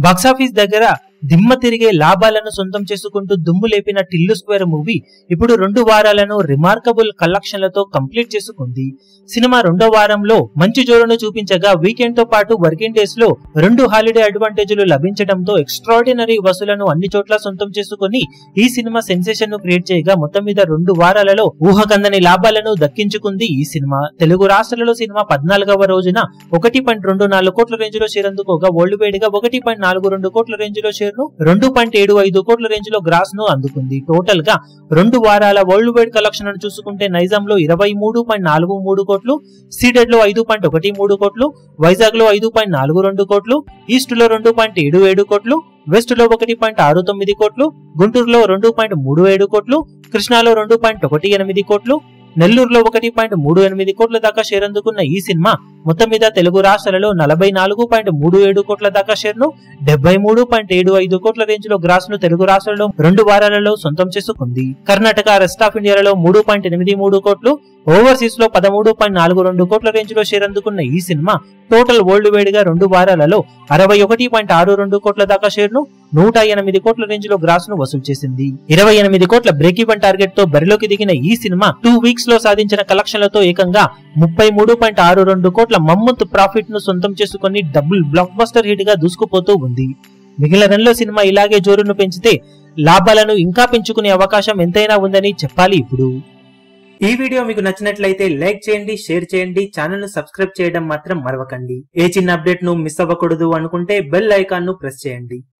Box office దగ్గర దిమ్మ తిరిగే లాభాలను సొంతం చేసుకుంటూ దుమ్ము లేపిన టిల్లు స్క్వేర్ మూవీ ఇప్పుడు 2 వారాలను రిమార్కబుల్ కలెక్షన్లతో కంప్లీట్ చేసుకుంది. సినిమా 2వ వారంలో మంచి జోరును చూపించగా వీకెండ్ తో పాటు వర్కింగ్ డేస్ లో 2 హాలిడే అడ్వాంటేజ్లు లభించడంతో ఎక్స్ట్రాడినరీ వసూలను అన్ని చోట్ల సొంతం చేసుకుని ఈ సినిమా సెన్సేషన్ ను క్రియేట్ చేయగా మొత్తం మీద 2 వారాలలో ఊహకందని లాభాలను దక్కించుకుంది ఈ సినిమా. తెలుగు రాష్ట్రాలలో సినిమా 14వ రోజున 1.24 కోట్ల రేంజ్ లో షేర్ అందుకోగా వరల్డ్ వైడ్ గా 1.42 కోట్ల రేంజ్ లో షేర్ ను 2.75 కోట్ల రేంజ్ లో గ్రాస్ ను అందుకుంది. టోటల్ గా 2 వారాల వరల్డ్ వైడ్ కలెక్షన్ ను చూసుకుంటే నైజాం లో 23.43 కోట్లు, సీడెడ్ లో 5.13 కోట్లు, వైజాగ్ లో 5.42 కోట్లు, ఈస్ట్ లో 2.77 కోట్లు, వెస్ట్ లో 1.69 కోట్లు, గుంటూరులో 2.37 కోట్లు, కృష్ణాలో 2.18 కోట్లు, నెల్లూరులో 1.38 కోట్ల దాకా షేర్ అందుకున్న ఈ సినిమా మొత్తం మీద తెలుగు రాష్ట్రాలలో 44.37 కోట్ల దాకా షేర్ ను 73.75 కోట్ల రేంజ్ లో గ్రాస్ ను తెలుగు రాష్ట్రాలలో 2 వారాలలో సొంతం చేసుకుంది. కర్ణాటక, రెస్ట్ ఆఫ్ ఇండియాలో 3.83 కోట్లు, ఓవర్సీస్ లో 13.42 కోట్ల రేంజ్ లో షేర్ అందుకున్న ఈ సినిమా టోటల్ వరల్డ్ వైడ్ గా 2 వారాలలో 61.62 కోట్ల దాకా షేర్ ను 108 కోట్ల రేంజ్ లో గ్రాస్ ను వసూలు చేసింది. 28 కోట్ల బ్రేక్ ఈవెన్ టార్గెట్ తో బరిలోకి దిగిన ఈ సినిమా 2 వీక్స్ లో సాధించిన కలెక్షన్లతో ఏకంగా 33.62 కోట్ల మమ్ముత్ ప్రాఫిట్ ను సొంతం చేసుకుని డబుల్ బ్లాక్ బస్టర్ హిట్ గా దూసుకుపోతూ ఉంది. మిగిలిన రన్లో సినిమా ఇలాగే జోరును పెంచితే లాభాలను ఇంకా పెంచుకునే అవకాశం ఎంతైనా ఉందని చెప్పాలి. ఇప్పుడు ఈ వీడియో మీకు నచ్చినట్లయితే లైక్ చేయండి, షేర్ చేయండి, ఛానల్ ను సబ్స్క్రైబ్ చేయడం మాత్రం మరవకండి. ఏ చిన్న అప్డేట్ ను మిస్ అవ్వకూడదు అనుకుంటే బెల్ ఐకాన్ ను ప్రెస్ చేయండి.